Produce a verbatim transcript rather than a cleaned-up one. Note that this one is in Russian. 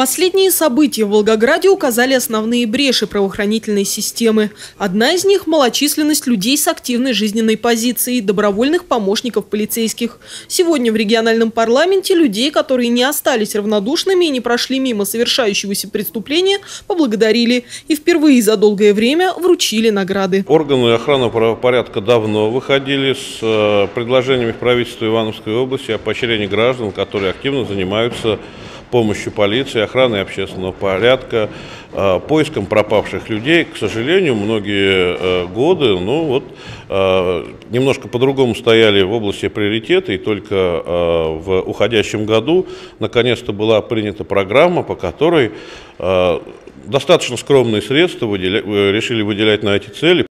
Последние события в Волгограде указали основные бреши правоохранительной системы. Одна из них – малочисленность людей с активной жизненной позицией, добровольных помощников полицейских. Сегодня в региональном парламенте людей, которые не остались равнодушными и не прошли мимо совершающегося преступления, поблагодарили и впервые за долгое время вручили награды. Органы охраны правопорядка давно выходили с предложениями в правительство Ивановской области о поощрении граждан, которые активно занимаются помощью полиции, охраной общественного порядка, поиском пропавших людей. К сожалению, многие годы, ну вот, немножко по-другому стояли в области приоритета, и только в уходящем году наконец-то была принята программа, по которой достаточно скромные средства выделя... решили выделять на эти цели.